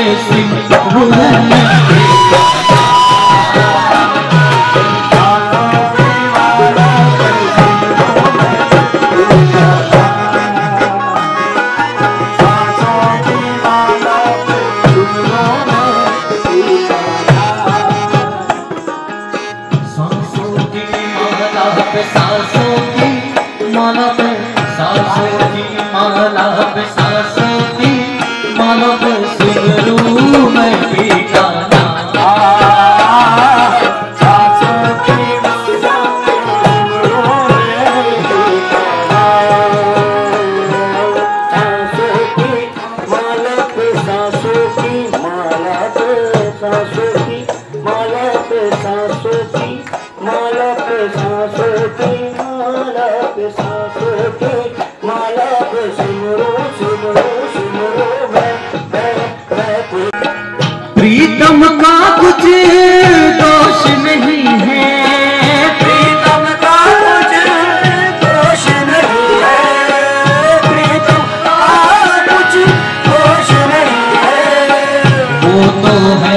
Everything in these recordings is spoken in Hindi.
पे सिमरू में सांसों की माला पे सांसों की माला पे सांसों की माला पे सिमरू में पीका सांसों की माला पे सांसों की माला पे सांसों की माला पे सांसों की माला पे सांसों की माला पे सांसों की माला पे सिमरू सिमरू सिमरू मैं प्रीतम का कुछ दोष नहीं है, प्रीतम का कुछ दोष नहीं है, प्रीतम का कुछ दोष नहीं है, वो तो है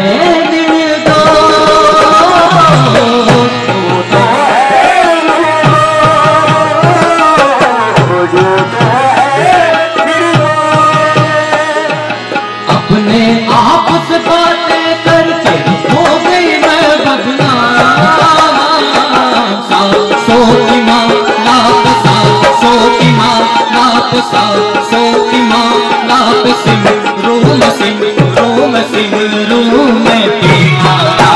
सांसों की माला पे सिमरू में सिमरू में सिमरू में पीका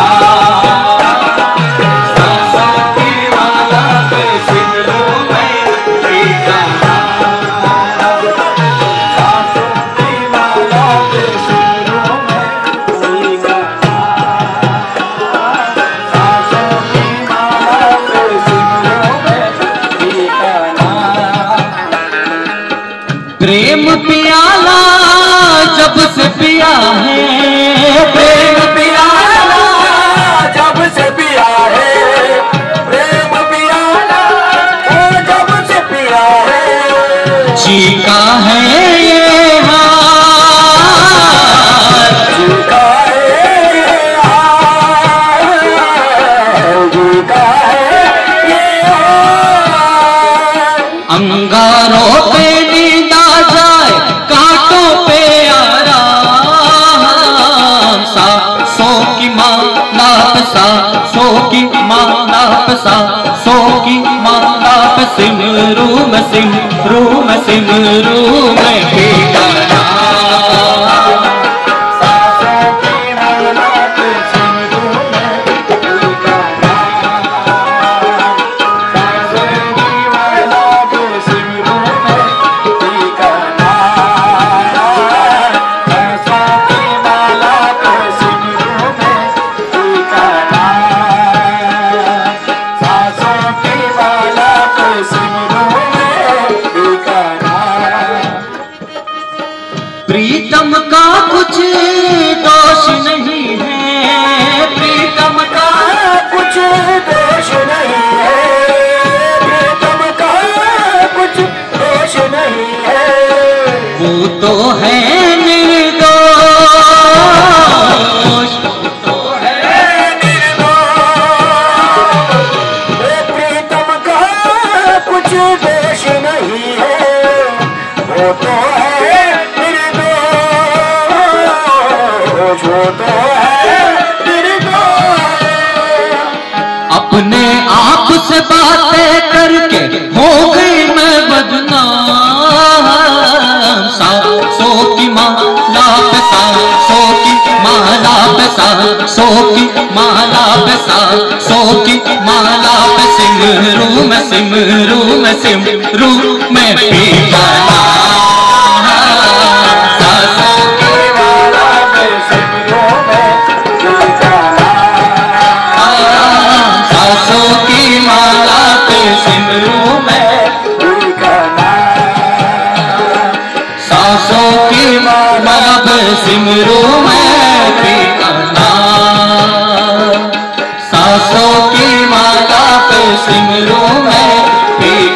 सांसों की माला पे सिमरू में पीका सांसों की माला पे सिमरू में पीका सांसों की माला पे सिमरू में पीका प्रेम प्याला जब से पिया है, प्रेम प्याला जब से पिया है, प्रेम प्याला जब से पिया है, चीका है ये हाथ, चीका है ये हाथ, चीका है ये हाथ, अंगारों पे कांटों पे आराम सांसों की माला पे सांसों की माला पे सांसों की माला पे सिमरू में सिमरू में सिमरू में पीका सांसों की माला पे सिमरू में पीका सांसों की माला पे सिमरू में पीका प्रीतम का कुछ दोष नहीं है, प्रीतम का कुछ दोष नहीं है, प्रीतम का कुछ दोष नहीं है, वो तो है निर्दोष, वो तो है निर्दोष, प्रीतम का कुछ दोष नहीं है, वो तो है जो तो है अपने आप से बातें करके हो गई मैं बदनाम सांसों की माला पे सांसों की माला पे सांसों की माला पे सांसों की माला पे सिमरू में सिमरू में सिमरू में पीका सिमरू में पीका सांसों की माला पे सिमरू में पीका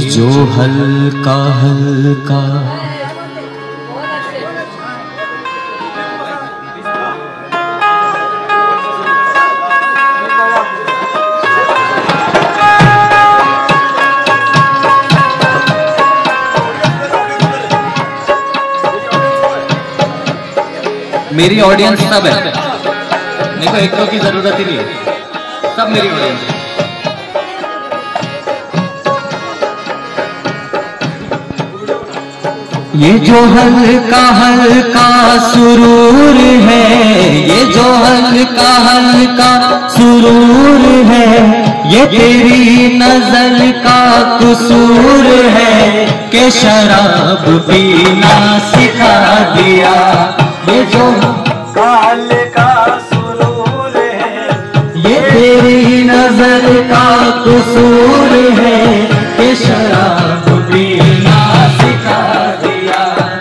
जो हल्का हल्का मेरी ऑडियंस सब है, देखो एक दो की जरूरत ही नहीं है, सब मेरी ऑडियंस है। ये जो हल्का हल्का सुरूर है, ये जो हल्का हल्का सुरूर है, ये तेरी नजर का कसूर है कि शराब पीना सिखा दिया। ये जो हल्का सुरूर है, ये तेरी नजर का कसूर है कि शराब पीना सिखा दिया।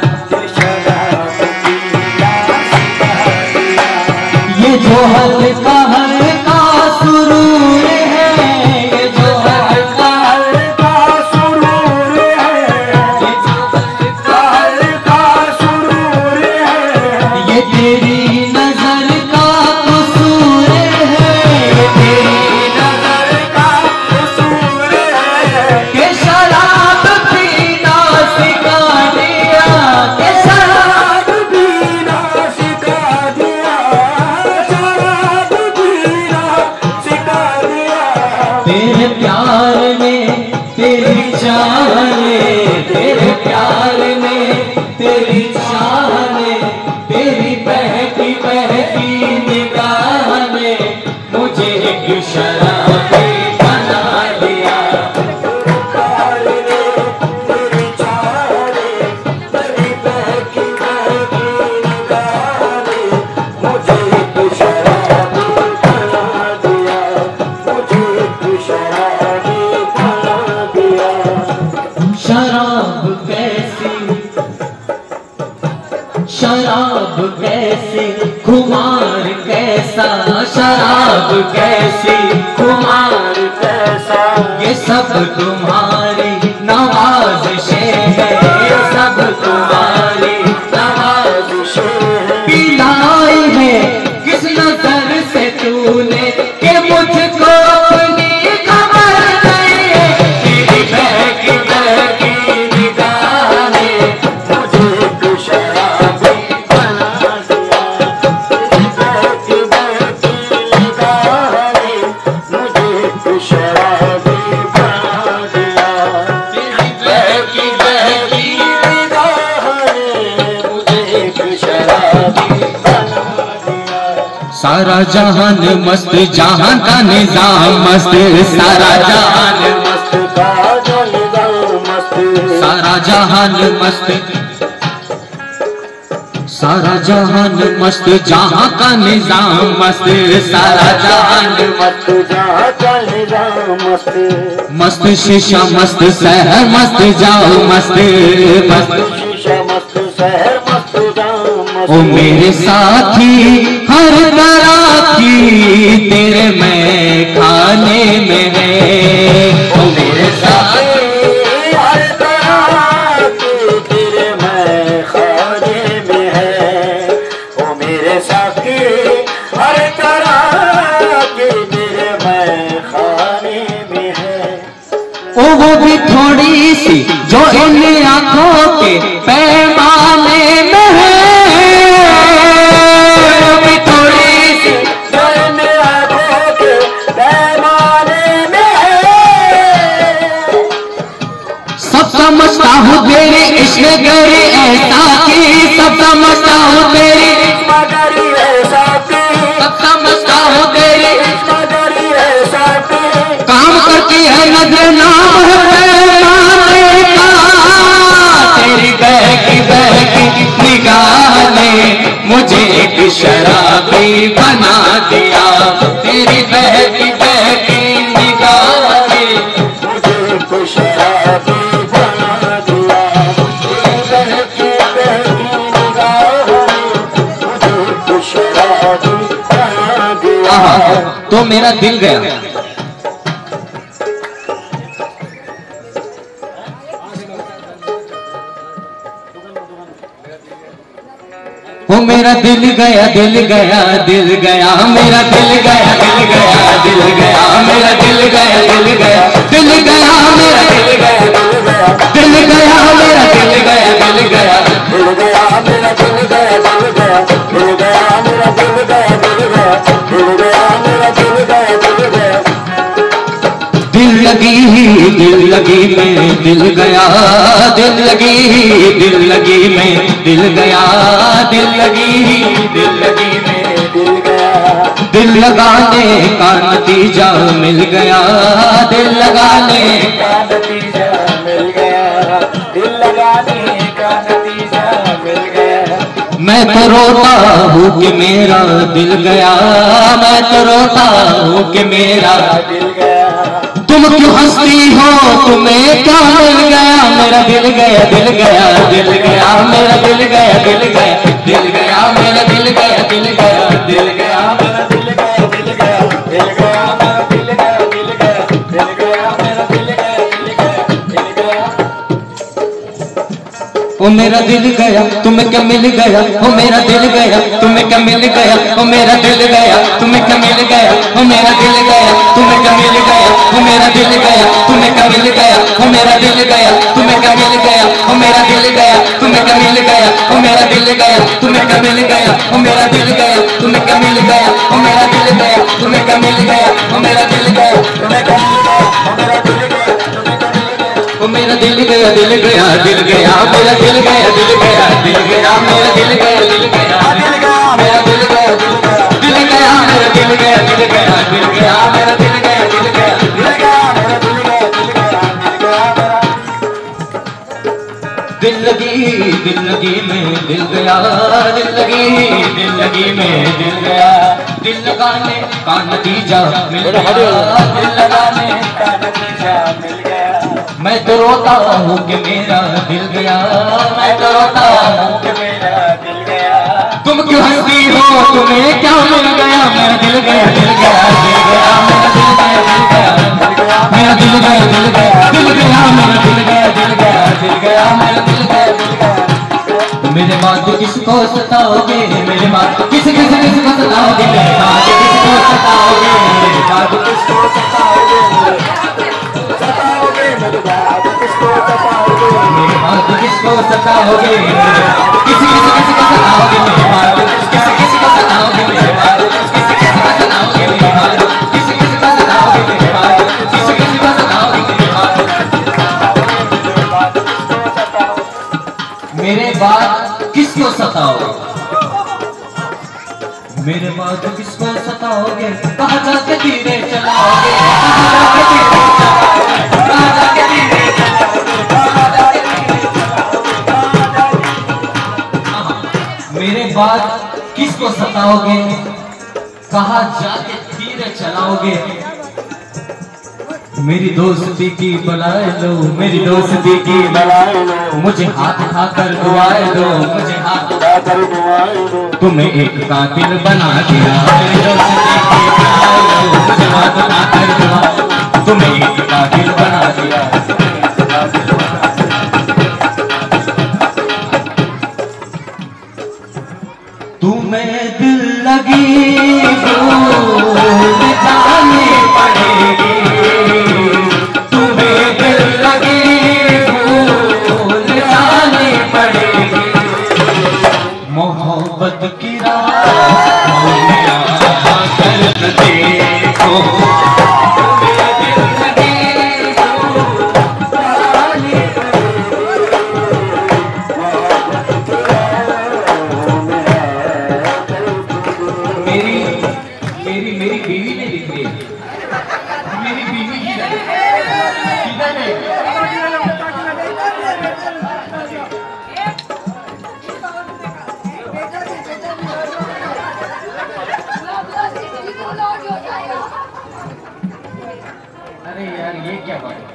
ये जो हल्का हल्का सुरूर है, ये जो हल्का हल्का सुरूर है, ये जो हल्का हल्का सुरूर है, ये तेरी नजर का कसूर है, ये तेरी नजर का कसूर है कि शराब पीना सिखा दिया, कि शराब पीना सिखा दिया, शराब पीना सिखा दिया। तेरे प्यार में तेरी चाह ने, तेरे प्यार में तेरी चाह ने, तेरी बहकी बहकी निगाह ने मुझे एक शराबी बना दिया। प्यार ने तेरी चाह ने, तेरी बहकी बहकी निगाह ने मुझे एक शराबी बना दिया, मुझे एक शराबी बना दिया। शराब कैसी, शराब कैसी, खुमार कैसा, शराब कैसी, खुमार कैसा, ये सब तुम्हारी नवाज़िशें हैं, ये सब तुम्हारी नवाज़िशें हैं। पिलाई है किस नजर से तूने कि मुझको अपनी खबर नहीं है, तेरी बहकी बहकी निगाह ने मुझे एक शराबी बना दिया, तेरी बहकी बहकी निगाह ने मुझे एक शराबी बना दिया, तेरी बहकी बहकी निगाह ने मुझे एक शराबी बना दिया। सारा जहान मस्त, जहां का निजाम मस्त, सारा जहान मस्त का जो निजाम मस्त, सारा जहान मस्त, सारा जहान मस्त, जहां का निजाम मस्त, सारा जहान मस्त, जहां का निजाम मस्त, मस्त शीशा मस्त, शहर मस्त, जाओ मस्त, मस्त शीशा मस्त, शहर मस्त, जाओ मस्त। ओ मेरे साथी हर तरह की तेरे मैं खाने में है, ओ मेरे साथी हर तरह की तेरे मैं खाने में है, ओ मेरे साथी हर तरह की तेरे मैं खाने में है। ओ वो भी थोड़ी सी जो इन आंखों के पैमाने में है, वो भी थोड़ी सी जो इन आंखों के पैमाने में है। सब समझता हूँ तेरे इश्क गरी ऐसा की, सब समझता हूँ तेरी इश्क गरी ऐसा की, सब समझता हूँ तेरी इश्क गरी ऐसा की। काम करती है नजर नाम है पैमाने का, तेरी बहकी बहकी निगाह ने मुझे एक शराबी बना दिया, तेरी बहकी बहकी निगाह ने मुझे एक शराबी बना दिया, तेरी बहकी बहकी निगाह ने मुझे एक शराबी बना दिया। तो मेरा दिल गया, ओ मेरा दिल गया दिल गया दिल गया मेरा दिल गया दिल गया दिल गया मेरा दिल गया दिल गया दिल गया मेरा दिल गया दिल गया मेरा दिल गया दिल गया दिल गया मेरा दिल गया दिल गया दिल गया मेरा दिल गया दिल गया दिल गया मेरा दिल गया दिल गया दिल लगी में दिल गया दिल लगी में दिल गया दिल लगी में दिल गया दिल लगाने का नतीजा मिल गया दिल लगाने का नतीजा मिल गया दिल लगाने का नतीजा मिल गया मैं तो रोता हूँ कि मेरा दिल गया मैं तो रोता हूँ कि मेरा दिल गया तुम क्यों हंसती हो तुम्हें क्या मिल गया मेरा दिल गया दिल गया दिल गया मेरा दिल गया दिल गया दिल गया मेरा दिल गया दिल गया दिल गया मेरा दिल गया दिल गया दिल गया मेरा दिल गया दिल गया दिल गया मेरा दिल गया दिल गया दिल गया ओ मेरा दिल गया तुम्हें क्या मिल गया ओ मेरा दिल गया तुम्हें क्या मिल गया ओ मेरा दिल गया तुम्हें क्या मिल गया ओ मेरा दिल गया तुम्हें क्या मिल गया ओ मेरा दिल गया तुम्हें क्या मिल गया ओ मेरा दिल गया तुम्हें क्या मिल गया ओ मेरा दिल गया तुम्हें क्या मिल गया ओ मेरा दिल गया तुम्हें क्या मिल गया ओ मेरा दिल गया तुम्हें क्या मिल गया ओ मेरा दिल गया तुम्हें क्या मिल गया ओ मेरा दिल गया तुम्हें क्या मिल गया ओ मेरा दिल गया दिल गया दिल गया मेरा दिल गया दिल गया दिल गया मेरा दिल गया दिल गया दिल गया मेरा दिल गया दिल गया मेरा दिल गया दिल गया दिल गया मेरा दिल गया दिल गया दिल गया मेरा दिल गया दिल गया दिल गया दिल लगी में दिल गया दिल लगी में दिल गया दिल लगाने का नतीजा मिल गया दिल लगाने का नतीजा मिल गया मैं तो रोता हूँ कि मेरा दिल गया मैं तो रोता हूँ कि मेरा दिल गया तुम क्यों हंसती हो तुम्हें क्या मिल गया मेरा दिल गया दिल गया दिल गया मेरा दिल गया दिल गया दिल गया मेरा दिल गया दिल गया दिल गया मेरा दिल गया दिल गया मेरे बात किसको सताओगे मेरे बात किसको सताओगे मेरे बात किसको सताओगे मेरे बात किसको सताओगे सताओगे मेरे बात किसको सताओगे मेरे बात किसको सताओगे किसी को सताओगे मेरे बात किसी को सताओगे मेरे बात किसी को सताओगे मेरे बात किसी को सताओगे मेरे बात किसी को सताओगे मेरे बात किसको सताओगे मेरे बात किसको सताओगे कहाँ जाके धीरे चलाओगे कहाँ जाके धीरे मेरे बात किसको सताओगे कहाँ जाके धीरे चलाओगे मेरी दोस्ती की बुलाए लो मेरी दोस्ती की बुलाए लो मुझे हाथ उठाकर दुआए दो मुझे हाथ उठाकर दुआए दो तुम्हें एक कातिल बना दिया मेरी दोस्ती की बुलाए लो मुझे हाथ उठाकर दुआ तुम्हें एक कातिल बना दिया तुम्हें दिल लगी भूल जानी पड़ेगी तुम्हें दिल लगी भूल जानी पड़ेगी मोहब्बत की राह कर देखो तुम्हें दिल लगी भूल जानी मेरी बीवी ने लिख दी मेरी बीवी किधर है अरे यार ये क्या बात है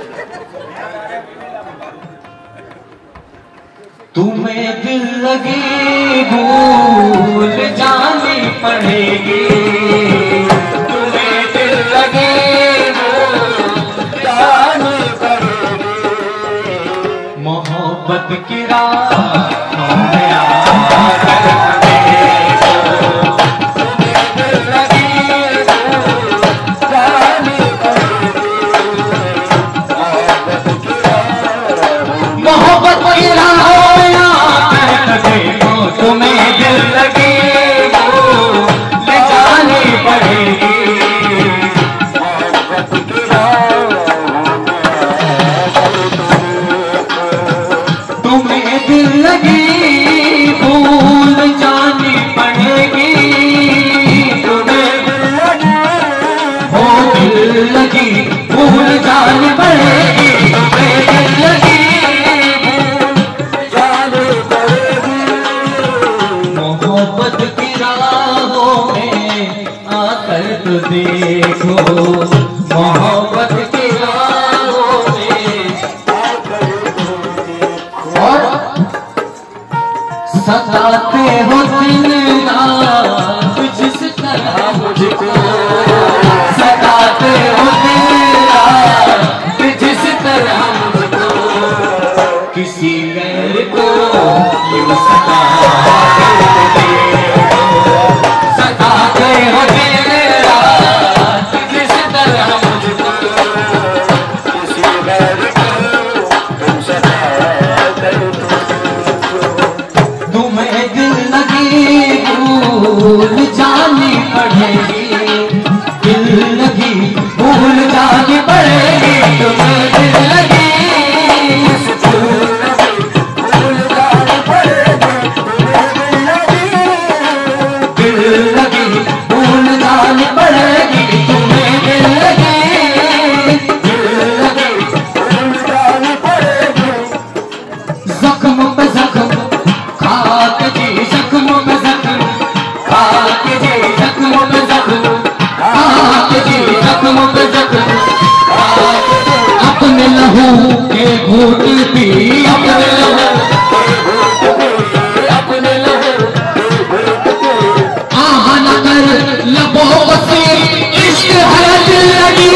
तुम्हें दिल लगी भूल जानी पड़ेगी तुम्हें दिल लगी भूल जानी पड़ेगी मोहब्बत की राह में देखो मोहब्बत की राहों में और सताते हो दिन रात जिस तरह मुझको, सताते हो दिन रात जिस तरह मुझको, किसी गैर को यूं सताते हो दिन रात जिस तरह मुझको, किसी गैर को यूं सताते हो। तुम्हें दिल लगी भूल जानी पड़ेगी, दिल लगी भूल जानी पड़ेगी, तुम्हें दिल लगी भूल जानी पड़ेगी, दिल लगी भूल जानी पड़ेगी, तुम्हें दिल लगी भूल जानी पड़ेगी। जख्म पे जख्म खाके जी, जख्म पे जख्म खाके जी, जख्म पे जख्म खाके जी, जख्म पे जख्म खाके जी, अपने लहू के घूंट पी, अपने लहू के घूंट पी, अपने लहू के घूंट पी, आह न कर लबों से इश्क है दिल लगी,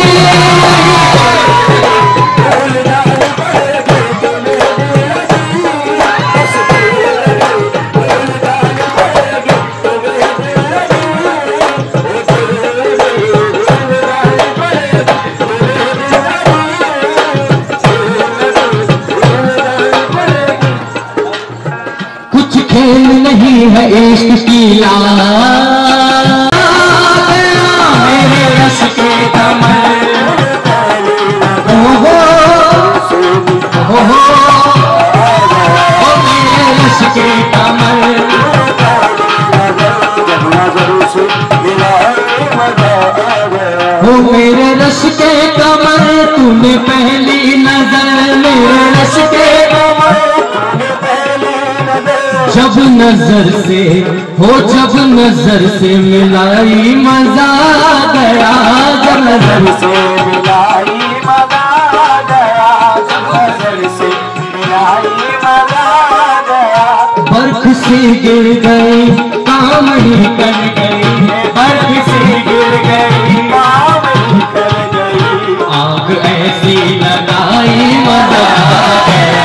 खेल नहीं है इश्क की मेरे रस के कमर, हो मेरे रस के कमर, हो मेरे रस के कमर, तूने पहली नजर, मेरे रस के कमर जब नजर से हो, जब नजर से मिलाई मजा गया, जब नजर से मिलाई मजा गया, जब नजर से मिलाई मजा गया, बर्फ से गिर गई काम ही कर गई, बर्फ से गिर गई काम ही कर गई, आग ऐसी लगाई मजा गया,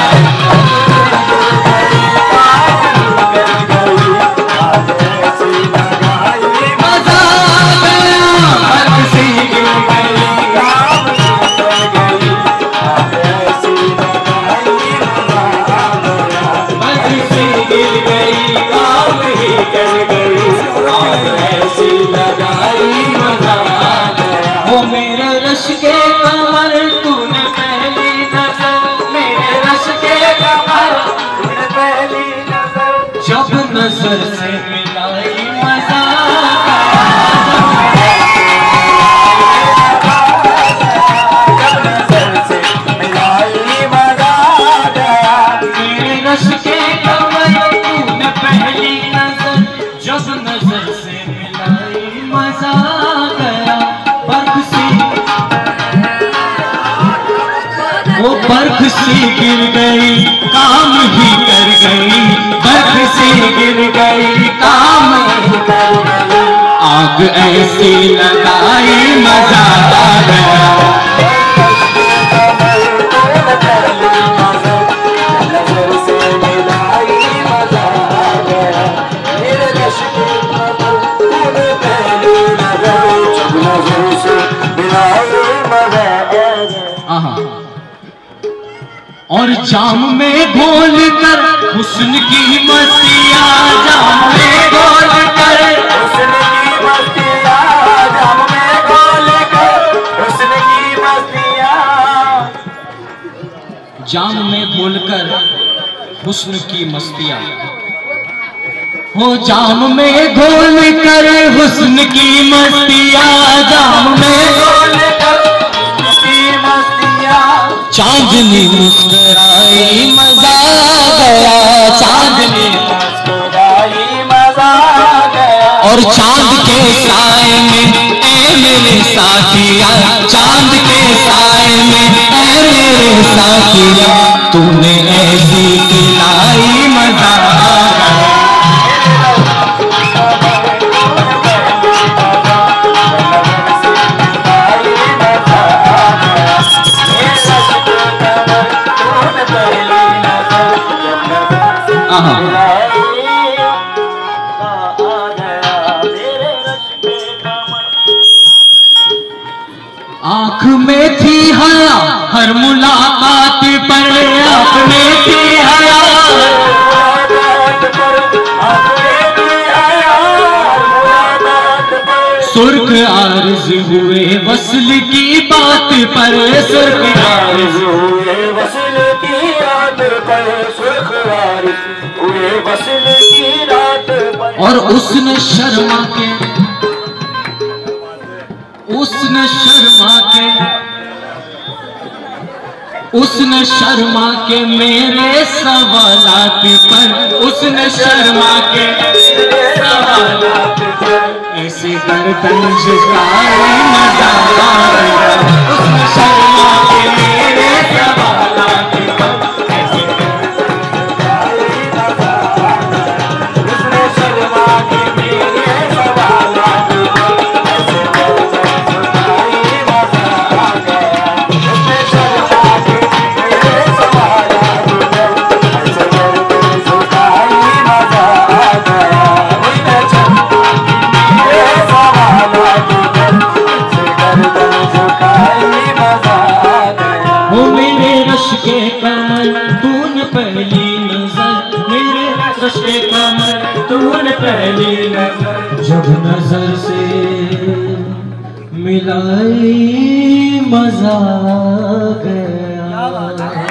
नजर से मिलाई मजा गया, मेरे रश के कमर तूने पहली नजर, जब नजर से मिलाई मजा गया, बर्फ सी वो बर्फ सी गिर गई काम ही कर गई, बर्फ से गिर गई काम ही कर गई, आग ऐसी लगाई मजा गया, नजर से मिलाई मजा गया, जाम में घोल कर हुस्न की मस्तियाँ, जाम में घोल कर हुस्न की मस्तियाँ, जाम में घोल कर हुस्न की मस्तियाँ, जाम में घोल कर हुस्न की मस्तियाँ, हो जाम में घोल कर हुस्न की मस्तियाँ, जाम में घोल कर हुस्न की मस्तियाँ, चांदनी मुस्कुराई मजा गया, चांदनी मुस्कुराई मजा गया, और चांद के साए में ऐ मेरे साथिया, चांद के साए में ऐ मेरे साथिया, तूने ऐसी खिलाई मजा गया। आँख में थी हया हर मुलाकात पर, आँख में थी हया सुर्ख आर्ज हुए वस्ल की बात पर, सुर्ख आर्ज हुए वसल की रात पर, सुर्ख आर्ज हुए वसल की रात पर, और उसने शर्मा के, उसने शर्मा के, उसने शर्मा के मेरे सवालात पर, उसने शर्मा के सवालात पर ऐसे गर्दन झुकाए मजा आया, उसने शर्मा के मेरे सवालात पर ऐसे उसने शर्मा के मेरे सवालात पर ऐसे झुकाई मजा आ गया, उसने शर्मा के मेरे सवालात पर ऐसे झुकाई मजा आ गया, उसने शर्मा के मेरे सवालात पर ऐसे झुकाई मजा आ गया। वो मेरे रश के कमर तूने पहली नजर, मेरे रश के कमर तूने पहली नजर, जब नजर से मिलाई मजा गया।